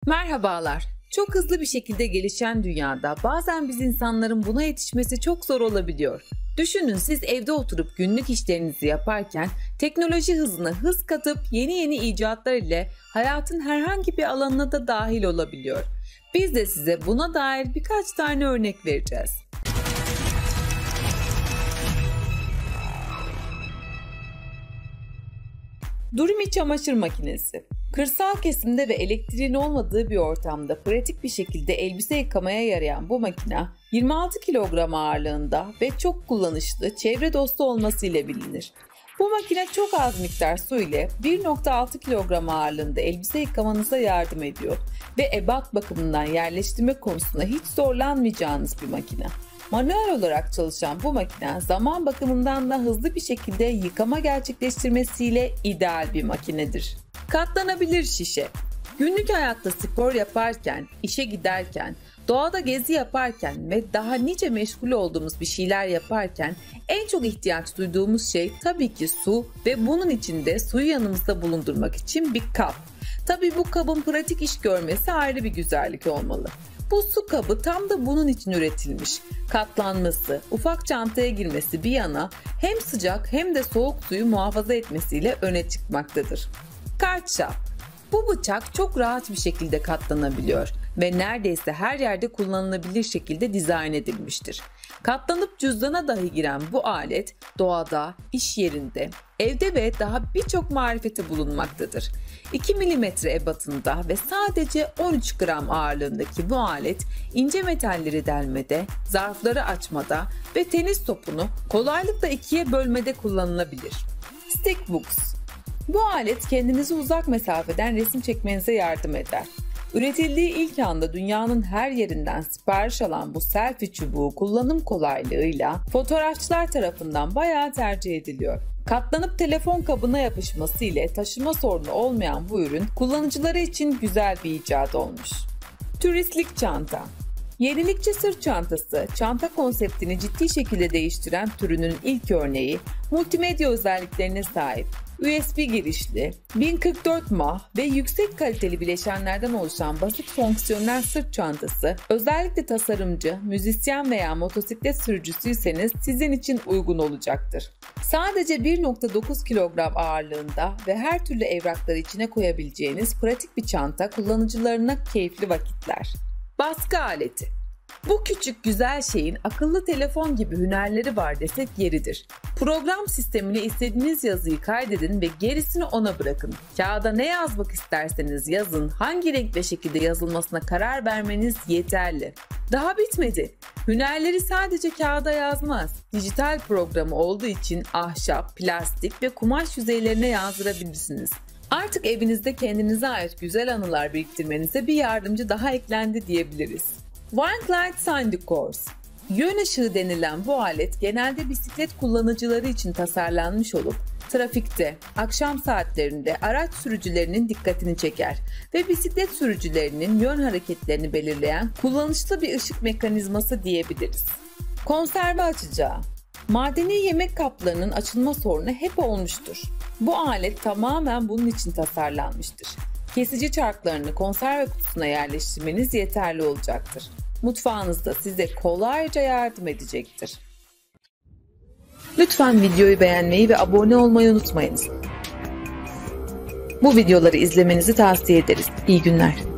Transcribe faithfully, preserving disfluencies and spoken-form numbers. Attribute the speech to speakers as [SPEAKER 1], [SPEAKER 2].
[SPEAKER 1] Merhabalar. Çok hızlı bir şekilde gelişen dünyada bazen biz insanların buna yetişmesi çok zor olabiliyor. Düşünün, siz evde oturup günlük işlerinizi yaparken teknoloji hızına hız katıp yeni yeni icatlar ile hayatın herhangi bir alanına da dahil olabiliyor. Biz de size buna dair birkaç tane örnek vereceğiz. Durumi çamaşır makinesi. Kırsal kesimde ve elektriğin olmadığı bir ortamda pratik bir şekilde elbise yıkamaya yarayan bu makine yirmi altı kilogram ağırlığında ve çok kullanışlı, çevre dostu olmasıyla bilinir. Bu makine çok az miktar su ile bir nokta altı kilogram ağırlığında elbise yıkamanıza yardım ediyor ve ebat bakımından yerleştirme konusunda hiç zorlanmayacağınız bir makine. Manuel olarak çalışan bu makine zaman bakımından da hızlı bir şekilde yıkama gerçekleştirmesiyle ideal bir makinedir. Katlanabilir şişe. Günlük hayatta spor yaparken, işe giderken, doğada gezi yaparken ve daha nice meşgul olduğumuz bir şeyler yaparken en çok ihtiyaç duyduğumuz şey tabii ki su ve bunun için de suyu yanımızda bulundurmak için bir kap. Tabii bu kabın pratik iş görmesi ayrı bir güzellik olmalı. Bu su kabı tam da bunun için üretilmiş. Katlanması, ufak çantaya girmesi bir yana hem sıcak hem de soğuk suyu muhafaza etmesiyle öne çıkmaktadır. Kartşaf. Bu bıçak çok rahat bir şekilde katlanabiliyor ve neredeyse her yerde kullanılabilir şekilde dizayn edilmiştir. Katlanıp cüzdana dahi giren bu alet doğada, iş yerinde, evde ve daha birçok marifeti bulunmaktadır. iki milimetre ebatında ve sadece on üç gram ağırlığındaki bu alet ince metalleri delmede, zarfları açmada ve tenis topunu kolaylıkla ikiye bölmede kullanılabilir. Stickbox. Bu alet kendinizi uzak mesafeden resim çekmenize yardım eder. Üretildiği ilk anda dünyanın her yerinden sipariş alan bu selfie çubuğu kullanım kolaylığıyla fotoğrafçılar tarafından bayağı tercih ediliyor. Katlanıp telefon kabına yapışması ile taşıma sorunu olmayan bu ürün kullanıcıları için güzel bir icat olmuş. Turistlik çanta. Yenilikçi sırt çantası, çanta konseptini ciddi şekilde değiştiren türünün ilk örneği, multimedya özelliklerine sahip, U S B girişli, bin kırk dört mAh ve yüksek kaliteli bileşenlerden oluşan basit fonksiyonel sırt çantası, özellikle tasarımcı, müzisyen veya motosiklet sürücüsüyseniz sizin için uygun olacaktır. Sadece bir nokta dokuz kilogram ağırlığında ve her türlü evrakları içine koyabileceğiniz pratik bir çanta kullanıcılarına keyifli vakitler. Baskı aleti. Bu küçük güzel şeyin akıllı telefon gibi hünerleri var desek yeridir. Program sistemine istediğiniz yazıyı kaydedin ve gerisini ona bırakın. Kağıda ne yazmak isterseniz yazın, hangi renk ve şekilde yazılmasına karar vermeniz yeterli. Daha bitmedi. Hünerleri sadece kağıda yazmaz. Dijital programı olduğu için ahşap, plastik ve kumaş yüzeylerine yazdırabilirsiniz. Artık evinizde kendinize ait güzel anılar biriktirmenize bir yardımcı daha eklendi diyebiliriz. Wink Light Sign Decors. Yön ışığı denilen bu alet genelde bisiklet kullanıcıları için tasarlanmış olup trafikte, akşam saatlerinde araç sürücülerinin dikkatini çeker ve bisiklet sürücülerinin yön hareketlerini belirleyen kullanışlı bir ışık mekanizması diyebiliriz. Konserve açacağı. Madeni yemek kaplarının açılma sorunu hep olmuştur. Bu alet tamamen bunun için tasarlanmıştır. Kesici çarklarını konserve kutusuna yerleştirmeniz yeterli olacaktır. Mutfağınızda size kolayca yardım edecektir. Lütfen videoyu beğenmeyi ve abone olmayı unutmayınız. Bu videoları izlemenizi tavsiye ederiz. İyi günler.